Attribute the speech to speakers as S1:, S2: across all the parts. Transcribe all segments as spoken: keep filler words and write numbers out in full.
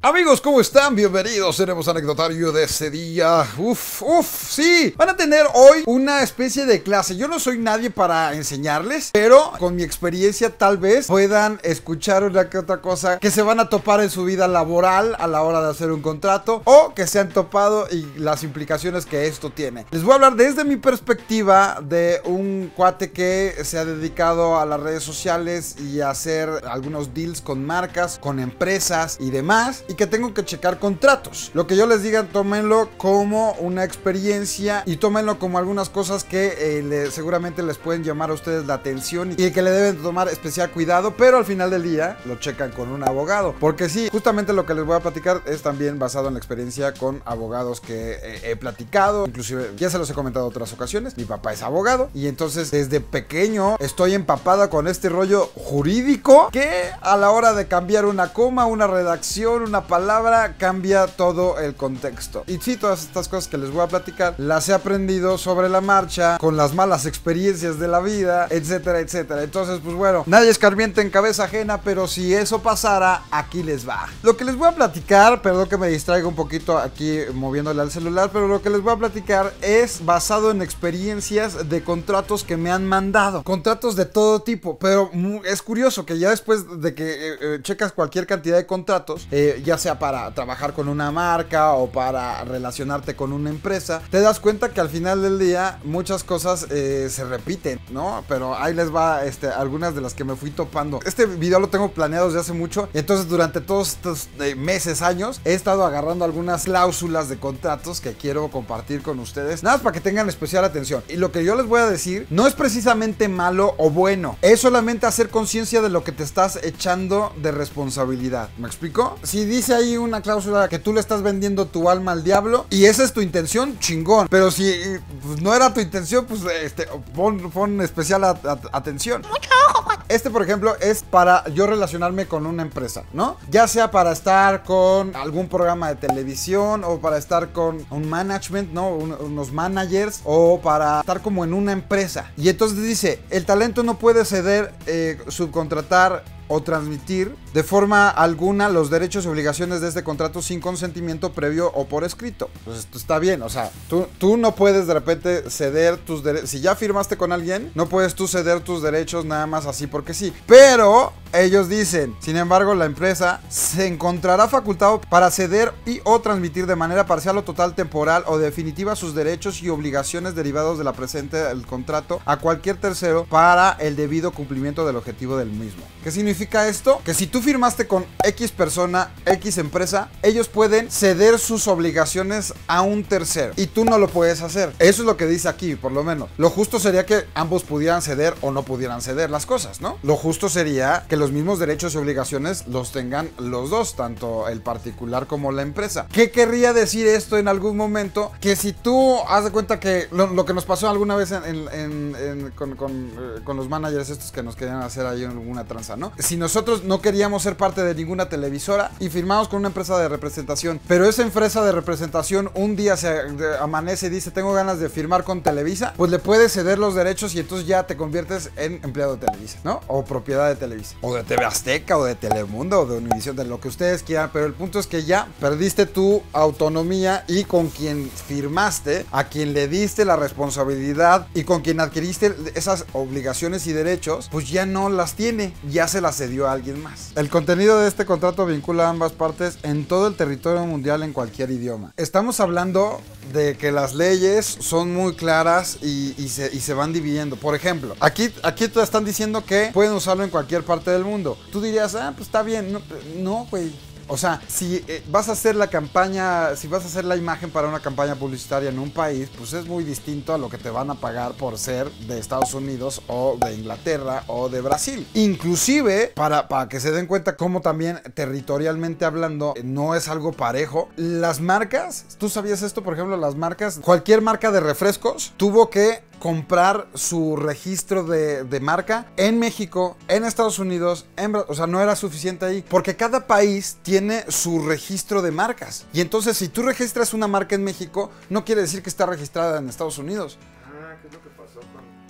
S1: Amigos, ¿cómo están? Bienvenidos, tenemos anecdotario de ese día. Uf, uf, sí. Van a tener hoy una especie de clase. Yo no soy nadie para enseñarles, pero con mi experiencia tal vez puedan escuchar una que otra cosa que se van a topar en su vida laboral a la hora de hacer un contrato, o que se han topado y las implicaciones que esto tiene. Les voy a hablar desde mi perspectiva de un cuate que se ha dedicado a las redes sociales y a hacer algunos deals con marcas, con empresas y demás, y que tengo que checar contratos. Lo que yo les diga, tómenlo como una experiencia y tómenlo como algunas cosas que eh, le, seguramente les pueden llamar a ustedes la atención y que le deben tomar especial cuidado, pero al final del día lo checan con un abogado, porque sí, justamente lo que les voy a platicar es también basado en la experiencia con abogados que eh, he platicado, inclusive ya se los he comentado en otras ocasiones. Mi papá es abogado y entonces desde pequeño estoy empapada con este rollo jurídico que a la hora de cambiar una coma, una redacción, una palabra, cambia todo el contexto. Y sí, todas estas cosas que les voy a platicar las he aprendido sobre la marcha, con las malas experiencias de la vida, etcétera, etcétera. Entonces, pues bueno, nadie escarmienta en cabeza ajena, pero si eso pasara, aquí les va. Lo que les voy a platicar, perdón que me distraiga un poquito aquí moviéndole al celular, pero lo que les voy a platicar es basado en experiencias de contratos que me han mandado. Contratos de todo tipo, pero es curioso que ya después de que eh, eh, checas cualquier cantidad de contratos, eh, ya sea para trabajar con una marca o para relacionarte con una empresa, te das cuenta que al final del día muchas cosas eh, se repiten, ¿no? Pero ahí les va este, algunas de las que me fui topando. Este video lo tengo planeado desde hace mucho, y entonces durante todos estos eh, meses, años, he estado agarrando algunas cláusulas de contratos que quiero compartir con ustedes, nada más para que tengan especial atención. Y lo que yo les voy a decir no es precisamente malo o bueno, es solamente hacer conciencia de lo que te estás echando de responsabilidad. ¿Me explico? Si dice ahí una cláusula que tú le estás vendiendo tu alma al diablo y esa es tu intención, chingón. Pero si pues, no era tu intención, pues este, pon, pon especial a, a, atención. Mucho ojo. Este, por ejemplo, es para yo relacionarme con una empresa, ¿no? Ya sea para estar con algún programa de televisión, o para estar con un management, ¿no? Un, unos managers, o para estar como en una empresa. Y entonces dice, el talento no puede ceder, eh, subcontratar o transmitir de forma alguna los derechos y obligaciones de este contrato sin consentimiento previo o por escrito. Pues esto está bien, o sea, tú, tú no puedes de repente ceder tus derechos. Si ya firmaste con alguien, no puedes tú ceder tus derechos nada más así porque sí. Pero ellos dicen, sin embargo, la empresa se encontrará facultado para ceder y o transmitir de manera parcial o total, temporal o definitiva sus derechos y obligaciones derivados de la presente del contrato a cualquier tercero para el debido cumplimiento del objetivo del mismo. ¿Qué significa esto? Que si tú firmaste con X persona, X empresa, ellos pueden ceder sus obligaciones a un tercero y tú no lo puedes hacer. Eso es lo que dice aquí, por lo menos. Lo justo sería que ambos pudieran ceder o no pudieran ceder las cosas, ¿no? Lo justo sería que los mismos derechos y obligaciones los tengan los dos, tanto el particular como la empresa. ¿Qué querría decir esto en algún momento? Que si tú haz de cuenta que lo, lo que nos pasó alguna vez en, en, en, en, con, con, eh, con los managers estos que nos querían hacer ahí alguna tranza, ¿no? Si nosotros no queríamos ser parte de ninguna televisora y firmamos con una empresa de representación, pero esa empresa de representación un día se amanece y dice tengo ganas de firmar con Televisa, pues le puedes ceder los derechos y entonces ya te conviertes en empleado de Televisa, ¿no? O propiedad de Televisa, o de T V Azteca, o de Telemundo, o de Univisión, de lo que ustedes quieran, pero el punto es que ya perdiste tu autonomía y con quien firmaste, a quien le diste la responsabilidad y con quien adquiriste esas obligaciones y derechos, pues ya no las tiene, ya se las cedió a alguien más. El contenido de este contrato vincula a ambas partes en todo el territorio mundial en cualquier idioma. Estamos hablando de que las leyes son muy claras y, y, se, y se van dividiendo. Por ejemplo, aquí, aquí te están diciendo que pueden usarlo en cualquier parte del mundo. Tú dirías, ah, pues está bien. No, no, güey. O sea, si eh, vas a hacer la campaña, si vas a hacer la imagen para una campaña publicitaria en un país, pues es muy distinto a lo que te van a pagar por ser de Estados Unidos o de Inglaterra o de Brasil. Inclusive, para, para que se den cuenta cómo también territorialmente hablando no es algo parejo, las marcas, ¿tú sabías esto? Por ejemplo, las marcas, cualquier marca de refrescos tuvo que comprar su registro de, de marca en México, en Estados Unidos, en, o sea, no era suficiente ahí, porque cada país tiene su registro de marcas. Y entonces, si tú registras una marca en México, no quiere decir que está registrada en Estados Unidos.
S2: Ah, ¿qué es lo que pasó con cierto programa?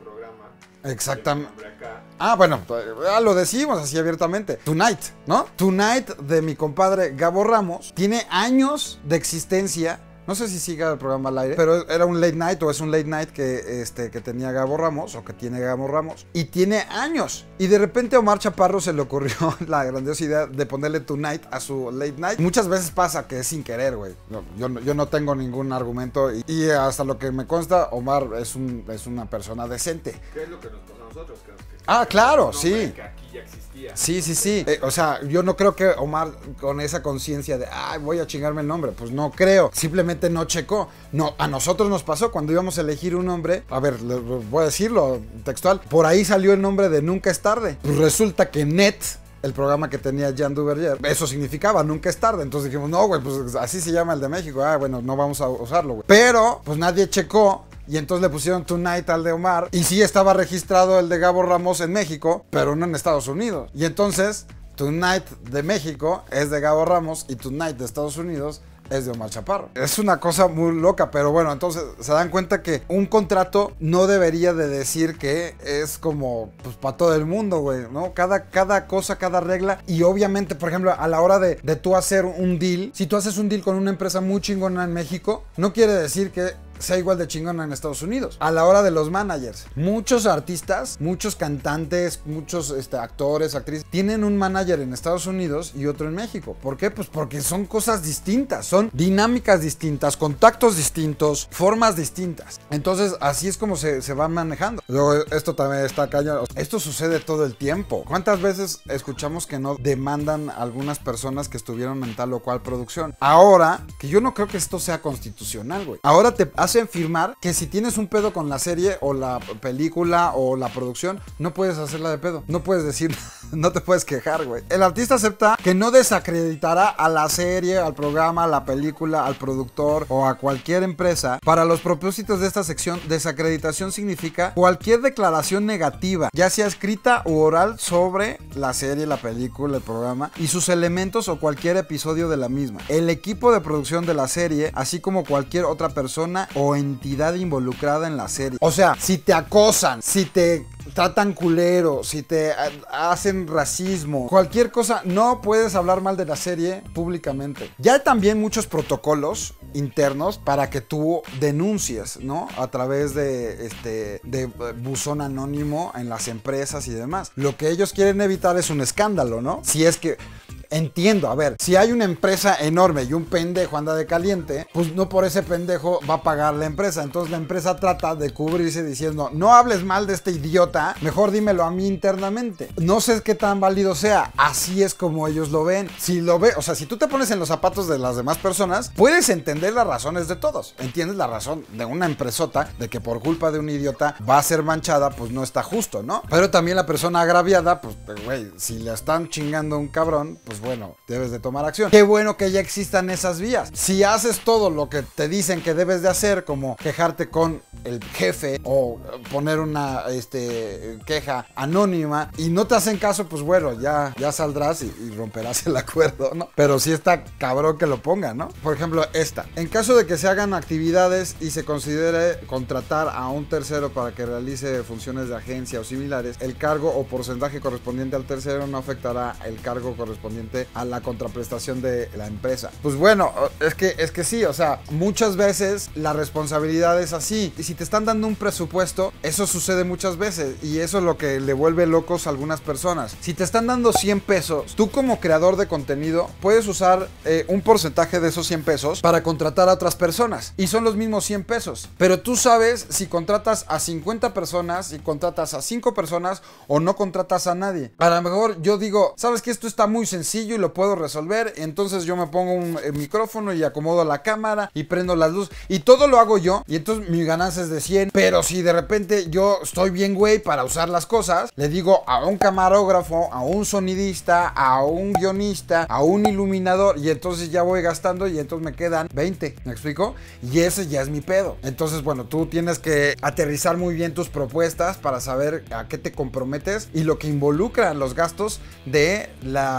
S2: programa.
S1: Exactamente. Ah, bueno, ya lo decimos así abiertamente. Tonight, ¿no? Tonight de mi compadre Gabo Ramos tiene años de existencia. No sé si siga el programa al aire, pero era un late night o es un late night que, este, que tenía Gabo Ramos o que tiene Gabo Ramos. Y tiene años. Y de repente a Omar Chaparro se le ocurrió la grandiosa idea de ponerle Tonight a su late night. Muchas veces pasa que es sin querer, güey. No, yo, yo no tengo ningún argumento y, y hasta lo que me consta, Omar es, un, es una persona decente.
S2: ¿Qué es lo que nos pasó a nosotros? Que, que,
S1: ah, claro,
S2: un
S1: sí.
S2: Que aquí ya existía.
S1: Sí, sí, sí. Eh, o sea, yo no creo que Omar con esa conciencia de, ay, voy a chingarme el nombre. Pues no creo. Simplemente no checó. No, a nosotros nos pasó cuando íbamos a elegir un nombre. A ver, le, voy a decirlo textual. Por ahí salió el nombre de Nunca es Tarde. Pues resulta que Net, el programa que tenía Jean Duverger, eso significaba nunca es tarde. Entonces dijimos, no, güey, pues así se llama el de México. Ah, bueno, no vamos a usarlo, güey. Pero, pues nadie checó. Y entonces le pusieron Tonight al de Omar. Y sí estaba registrado el de Gabo Ramos en México, pero no en Estados Unidos. Y entonces, Tonight de México es de Gabo Ramos y Tonight de Estados Unidos es de Omar Chaparro. Es una cosa muy loca, pero bueno, entonces se dan cuenta que un contrato no debería de decir que es como, pues, para todo el mundo, güey, ¿no? Cada, cada cosa, cada regla. Y obviamente, por ejemplo, a la hora de, de tú hacer un deal, si tú haces un deal con una empresa muy chingona en México, no quiere decir que sea igual de chingona en Estados Unidos. A la hora de los managers, muchos artistas, muchos cantantes, muchos este, actores, actrices, tienen un manager en Estados Unidos y otro en México. ¿Por qué? Pues porque son cosas distintas, son dinámicas distintas, contactos distintos, formas distintas. Entonces, así es como se, se va manejando. Luego, esto también está cañón. Esto sucede todo el tiempo. ¿Cuántas veces escuchamos que no demandan a algunas personas que estuvieron en tal o cual producción? Ahora, que yo no creo que esto sea constitucional, güey. Ahora te hacen firmar que si tienes un pedo con la serie o la película o la producción, no puedes hacerla de pedo. No puedes decir, no te puedes quejar, güey. El artista acepta que no desacreditará a la serie, al programa, a la película, al productor o a cualquier empresa. Para los propósitos de esta sección, desacreditación significa cualquier declaración negativa, ya sea escrita u oral, sobre la serie, la película, el programa y sus elementos o cualquier episodio de la misma. El equipo de producción de la serie, así como cualquier otra persona o entidad involucrada en la serie. O sea, si te acosan, si te tratan culero, si te hacen racismo, cualquier cosa, no puedes hablar mal de la serie públicamente. Ya hay también muchos protocolos internos para que tú denuncies, ¿no? A través de este de buzón anónimo en las empresas y demás. Lo que ellos quieren evitar es un escándalo, ¿no? Si es que entiendo, a ver, si hay una empresa enorme y un pendejo anda de caliente, pues no por ese pendejo va a pagar la empresa. Entonces la empresa trata de cubrirse diciendo, no hables mal de este idiota, mejor dímelo a mí internamente. No sé qué tan válido sea, así es como ellos lo ven. Si lo ve, o sea, si tú te pones en los zapatos de las demás personas, puedes entender las razones de todos. Entiendes la razón de una empresota de que por culpa de un idiota va a ser manchada, pues no está justo, ¿no? Pero también la persona agraviada, pues, güey, si le están chingando a un cabrón, pues bueno, debes de tomar acción. Qué bueno que ya existan esas vías. Si haces todo lo que te dicen que debes de hacer, como quejarte con el jefe o poner una este, queja anónima y no te hacen caso, pues bueno, ya, ya saldrás y, y romperás el acuerdo, ¿no? Pero sí está cabrón que lo pongan, ¿no? Por ejemplo, esta. En caso de que se hagan actividades y se considere contratar a un tercero para que realice funciones de agencia o similares, el cargo o porcentaje correspondiente al tercero no afectará el cargo correspondiente a la contraprestación de la empresa. Pues bueno, es que, es que sí, o sea, muchas veces la responsabilidad es así. Y si te están dando un presupuesto, eso sucede muchas veces y eso es lo que le vuelve locos a algunas personas. Si te están dando cien pesos, tú como creador de contenido puedes usar eh, un porcentaje de esos cien pesos para contratar a otras personas y son los mismos cien pesos. Pero tú sabes si contratas a cincuenta personas, si contratas a cinco personas o no contratas a nadie. A lo mejor yo digo, ¿sabes que esto está muy sencillo y lo puedo resolver? Entonces yo me pongo un eh, micrófono y acomodo la cámara y prendo las luces y todo lo hago yo y entonces mi ganancia es de cien. Pero si de repente yo estoy bien güey para usar las cosas, le digo a un camarógrafo, a un sonidista, a un guionista, a un iluminador y entonces ya voy gastando y entonces me quedan veinte. ¿Me explico? Y ese ya es mi pedo. Entonces, bueno, tú tienes que aterrizar muy bien tus propuestas para saber a qué te comprometes y lo que involucran los gastos de la, de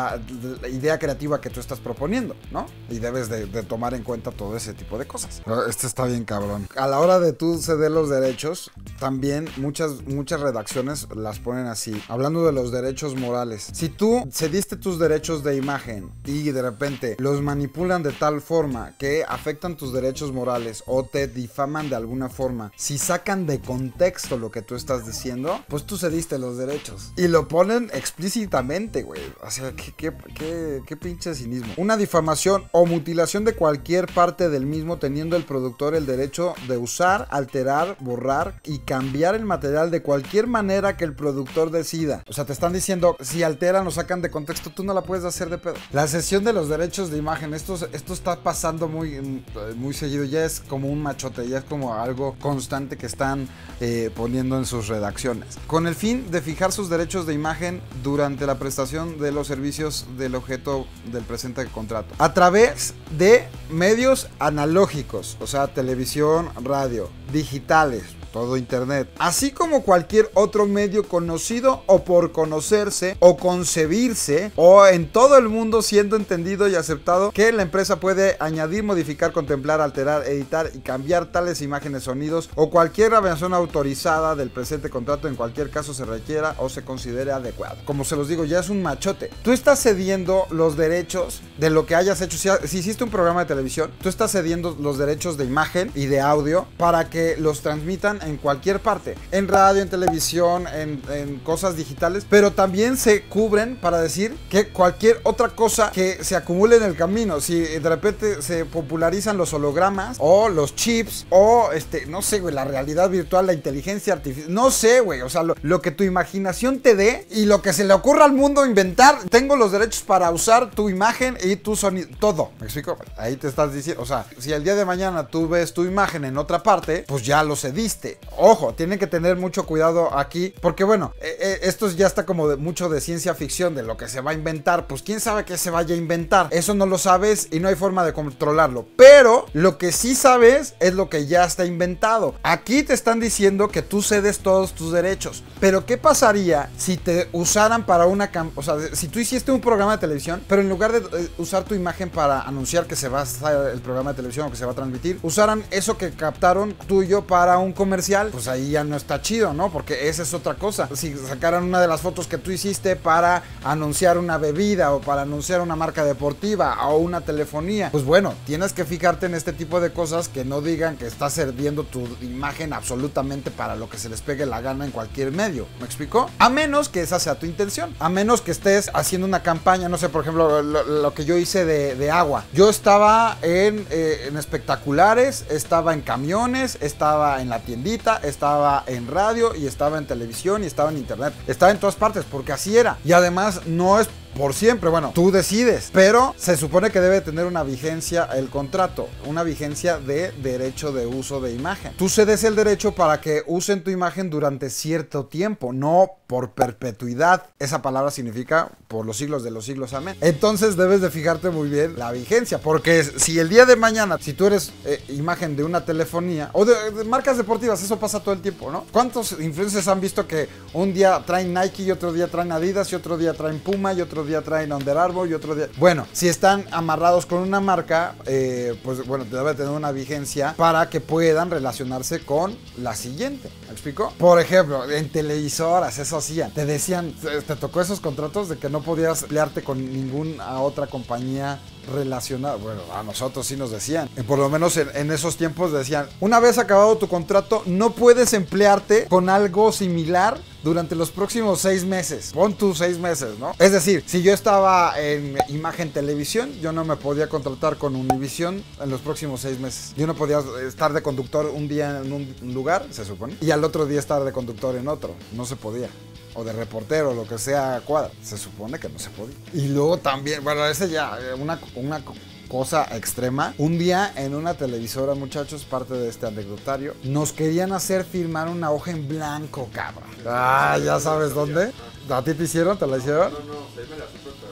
S1: la idea creativa que tú estás proponiendo, ¿no? Y debes de, de tomar en cuenta todo ese tipo de cosas. Pero este está bien cabrón. A la hora de tú ceder los derechos, también muchas, muchas redacciones las ponen así. Hablando de los derechos morales. Si tú cediste tus derechos de imagen y de repente los manipulan de tal forma que afectan tus derechos morales o te difaman de alguna forma, si sacan de contexto lo que tú estás diciendo, pues tú cediste los derechos. Y lo ponen explícitamente, güey. O sea, qué, qué, qué, qué pinche cinismo. Una difamación o mutilación de cualquier parte del mismo teniendo el productor el derecho de usar, alterar, borrar y cambiar el material de cualquier manera que el productor decida. O sea, te están diciendo, si alteran o sacan de contexto, tú no la puedes hacer de pedo. La cesión de los derechos de imagen, esto, esto está pasando muy, muy seguido. Ya es como un machote, ya es como algo constante que están eh, poniendo en sus redacciones. Con el fin de fijar sus derechos de imagen durante la prestación de los servicios del objeto del presente contrato. A través de medios analógicos, o sea, televisión, radio, digitales, todo internet, así como cualquier otro medio conocido o por conocerse o concebirse o en todo el mundo siendo entendido y aceptado que la empresa puede añadir, modificar, contemplar, alterar, editar y cambiar tales imágenes, sonidos o cualquier grabación autorizada del presente contrato en cualquier caso se requiera o se considere adecuado. Como se los digo, ya es un machote. Tú estás cediendo los derechos de lo que hayas hecho. Si, si hiciste un programa de televisión, tú estás cediendo los derechos de imagen y de audio para que los transmitan en cualquier parte, en radio, en televisión, en, en cosas digitales, pero también se cubren para decir que cualquier otra cosa que se acumule en el camino, si de repente se popularizan los hologramas o los chips o este, no sé, güey, la realidad virtual, la inteligencia artificial, no sé, güey, o sea, lo, lo que tu imaginación te dé y lo que se le ocurra al mundo inventar, tengo los derechos para usar tu imagen y tu sonido, todo, ¿me explico? Ahí te estás diciendo, o sea, si el día de mañana tú ves tu imagen en otra parte, pues ya lo cediste. Ojo, tienen que tener mucho cuidado aquí, porque bueno, eh, eh, esto ya está como de, mucho de ciencia ficción, de lo que se va a inventar, pues quién sabe qué se vaya a inventar, eso no lo sabes y no hay forma de controlarlo, pero lo que sí sabes es lo que ya está inventado. Aquí te están diciendo que tú cedes todos tus derechos, pero ¿qué pasaría si te usaran para una campaña? O sea, si tú hiciste un programa de televisión, pero en lugar de eh, usar tu imagen para anunciar que se va a hacer el programa de televisión o que se va a transmitir, usaran eso que captaron tuyo para un comercial, pues ahí ya no está chido, ¿no? Porque esa es otra cosa. Si sacaran una de las fotos que tú hiciste para anunciar una bebida o para anunciar una marca deportiva o una telefonía, pues bueno, tienes que fijarte en este tipo de cosas que no digan que estás sirviendo tu imagen absolutamente para lo que se les pegue la gana en cualquier medio. ¿Me explico? A menos que esa sea tu intención. A menos que estés haciendo una campaña, no sé, por ejemplo, lo, lo que yo hice de, de agua. Yo estaba en, eh, en espectaculares, estaba en camiones, estaba en la tiendita, estaba en radio y estaba en televisión y estaba en internet. Estaba en todas partes porque así era. Y además no es por siempre, bueno, tú decides, pero se supone que debe tener una vigencia el contrato, una vigencia de derecho de uso de imagen. Tú cedes el derecho para que usen tu imagen durante cierto tiempo, no por perpetuidad. Esa palabra significa por los siglos de los siglos, amén. Entonces debes de fijarte muy bien la vigencia, porque si el día de mañana, si tú eres eh, imagen de una telefonía o de, de marcas deportivas, eso pasa todo el tiempo, ¿no? ¿Cuántos influencers han visto que un día traen Nike y otro día traen Adidas y otro día traen Puma y otro día traen Under Armour y otro día... Bueno, si están amarrados con una marca, eh, pues bueno, debe tener una vigencia para que puedan relacionarse con la siguiente. ¿Me explico? Por ejemplo, en televisoras, eso hacían. Te decían, te tocó esos contratos de que no podías pelearte con ninguna otra compañía relacionada. Bueno, a nosotros sí nos decían. Por lo menos en, en esos tiempos decían, una vez acabado tu contrato, no puedes emplearte con algo similar durante los próximos seis meses. Pon tus seis meses, ¿no? Es decir, si yo estaba en Imagen Televisión, yo no me podía contratar con Univisión en los próximos seis meses. Yo no podía estar de conductor un día en un lugar, se supone, y al otro día estar de conductor en otro. No se podía. O de reportero, lo que sea, cuadra. Se supone que no se podía. Y luego también, bueno, ese ya, una, una cosa extrema. Un día en una televisora, muchachos, parte de este anecdotario, nos querían hacer firmar una hoja en blanco, cabrón. Ah, ¿ya sabes dónde? ¿A ti te hicieron? ¿Te la hicieron?
S2: No, no, no, me la supe, pero no te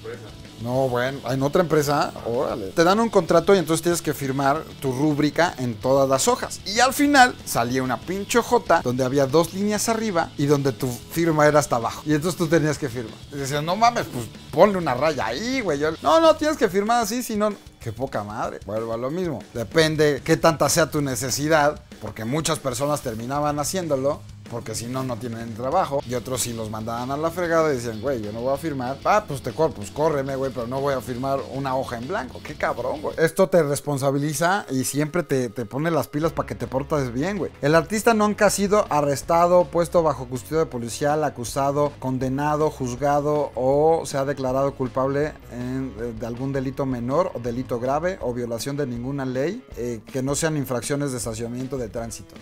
S2: empresa.
S1: No, bueno, en otra empresa, órale. Te dan un contrato y entonces tienes que firmar tu rúbrica en todas las hojas. Y al final salía una pinche hojota donde había dos líneas arriba y donde tu firma era hasta abajo. Y entonces tú tenías que firmar. Y decían, no mames, pues ponle una raya ahí, güey. Yo, no, no, tienes que firmar así, si no... Qué poca madre. Vuelvo a lo mismo. Depende qué tanta sea tu necesidad, porque muchas personas terminaban haciéndolo, porque si no, no tienen trabajo. Y otros sí los mandaban a la fregada y decían, güey, yo no voy a firmar. Ah, pues te corro, pues córreme, güey, pero no voy a firmar una hoja en blanco. Qué cabrón, güey. Esto te responsabiliza y siempre te, te pone las pilas para que te portes bien, güey. El artista nunca ha sido arrestado, puesto bajo custodia policial, acusado, condenado, juzgado o se ha declarado culpable en, de algún delito menor o delito grave o violación de ninguna ley eh, que no sean infracciones de estacionamiento de tránsito.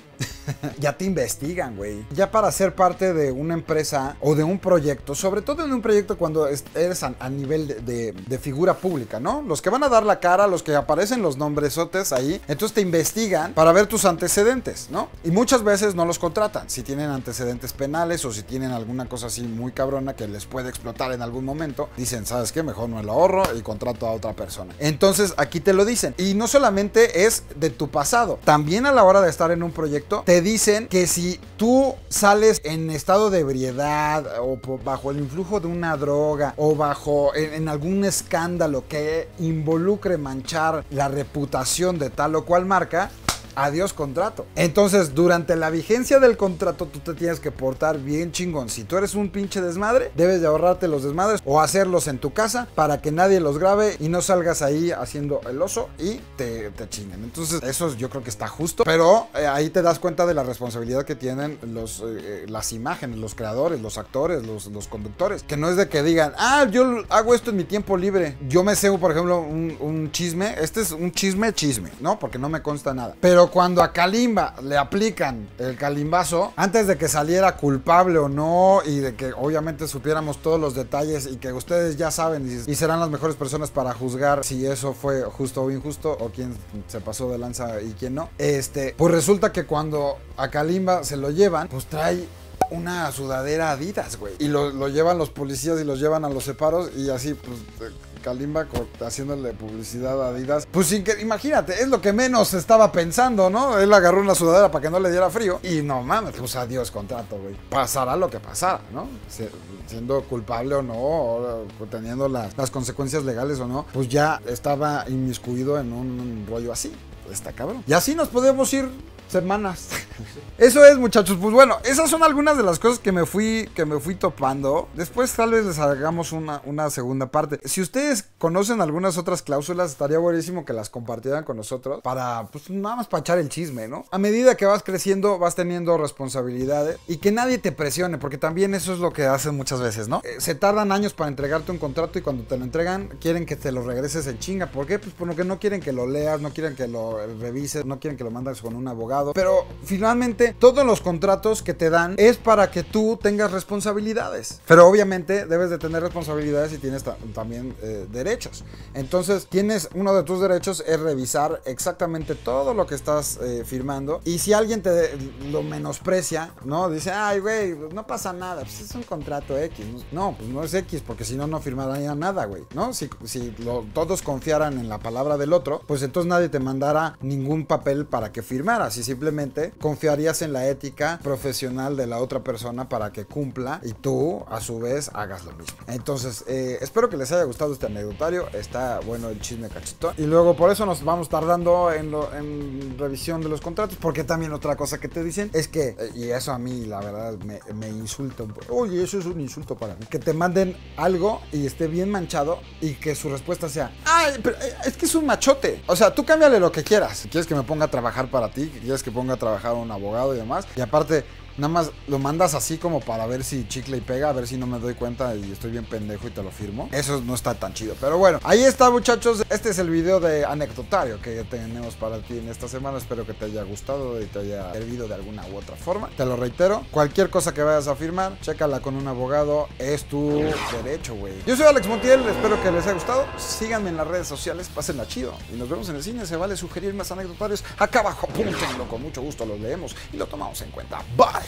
S1: Ya te investigan, güey. Ya para ser parte de una empresa o de un proyecto, sobre todo en un proyecto cuando eres a, a nivel de, de, de figura pública, ¿no? Los que van a dar la cara, los que aparecen los nombresotes ahí, entonces te investigan para ver tus antecedentes, ¿no? Y muchas veces no los contratan, si tienen antecedentes penales o si tienen alguna cosa así muy cabrona que les puede explotar en algún momento, dicen, ¿sabes qué? Mejor me lo ahorro y contrato a otra persona. Entonces aquí te lo dicen. Y no solamente es de tu pasado, también a la hora de estar en un proyecto, te dicen que si tú sales en estado de ebriedad o bajo el influjo de una droga o bajo en, en algún escándalo que involucre manchar la reputación de tal o cual marca, adiós contrato. Entonces, durante la vigencia del contrato, tú te tienes que portar bien chingón. Si tú eres un pinche desmadre, debes de ahorrarte los desmadres o hacerlos en tu casa para que nadie los grabe y no salgas ahí haciendo el oso y te, te chinguen. Entonces, eso yo creo que está justo, pero eh, ahí te das cuenta de la responsabilidad que tienen los, eh, las imágenes, los creadores, los actores, los, los conductores. Que no es de que digan, ah, yo hago esto en mi tiempo libre. Yo me sé, por ejemplo, un, un chisme. Este es un chisme, chisme, ¿no? Porque no me consta nada. Pero cuando a Kalimba le aplican el calimbazo, antes de que saliera culpable o no, y de que obviamente supiéramos todos los detalles y que ustedes ya saben y, y serán las mejores personas para juzgar si eso fue justo o injusto, o quién se pasó de lanza y quién no, este, pues resulta que cuando a Kalimba se lo llevan, pues trae una sudadera Adidas, güey. Y lo, lo llevan los policías y los llevan a los separos y así, pues... Kalimba haciéndole publicidad a Adidas. Pues sin que, imagínate, es lo que menos estaba pensando, ¿no? Él agarró una sudadera para que no le diera frío. Y no mames, pues adiós contrato, güey. Pasará lo que pasara, ¿no? Siendo culpable o no, o teniendo las, las consecuencias legales o no, pues ya estaba inmiscuido en un, un rollo así. Está cabrón. Y así nos podemos ir semanas. Eso es, muchachos. Pues bueno, esas son algunas de las cosas que me fui que me fui topando. Después tal vez les hagamos una, una segunda parte. Si ustedes conocen algunas otras cláusulas, estaría buenísimo que las compartieran con nosotros para, pues nada más para echar el chisme, ¿no? A medida que vas creciendo, vas teniendo responsabilidades y que nadie te presione, porque también eso es lo que hacen muchas veces, ¿no? Eh, se tardan años para entregarte un contrato y cuando te lo entregan, quieren que te lo regreses en chinga. ¿Por qué? Pues porque no quieren que lo leas, no quieren que lo revises, no quieren que lo mandes con un abogado. Pero finalmente todos los contratos que te dan es para que tú tengas responsabilidades, pero obviamente debes de tener responsabilidades y tienes ta también eh, derechos. Entonces tienes, uno de tus derechos es revisar exactamente todo lo que estás eh, firmando, y si alguien te lo menosprecia, no dice, ay güey, no pasa nada, pues es un contrato X. No, pues no es X, porque si no, no firmaría nada, güey, ¿no? Si, si lo, todos confiaran en la palabra del otro, pues entonces nadie te mandara ningún papel para que firmaras, y simplemente confiarías en la ética profesional de la otra persona para que cumpla y tú a su vez hagas lo mismo. Entonces eh, espero que les haya gustado este anecdotario. Está bueno el chisme cachetón, y luego por eso nos vamos tardando en, lo, en revisión de los contratos, porque también otra cosa que te dicen es que, y eso a mí la verdad me, me insulta, oye, eso es un insulto para mí, que te manden algo y esté bien manchado y que su respuesta sea, ay, pero es que es un machote. O sea, tú cámbiale lo que quieras. Si quieres que me ponga a trabajar para ti, que quieres que ponga a trabajar a un abogado y demás, y aparte nada más lo mandas así como para ver si chicle y pega, a ver si no me doy cuenta y estoy bien pendejo y te lo firmo. Eso no está tan chido, pero bueno, ahí está, muchachos. Este es el video de anecdotario que tenemos para ti en esta semana. Espero que te haya gustado y te haya servido de alguna u otra forma. Te lo reitero, cualquier cosa que vayas a firmar, chécala con un abogado, es tu derecho, güey. Yo soy Alex Montiel, espero que les haya gustado. Síganme en las redes sociales, pásenla chido y nos vemos en el cine. Se vale sugerir más anecdotarios acá abajo, apúntenlo, con mucho gusto los leemos y lo tomamos en cuenta. Bye.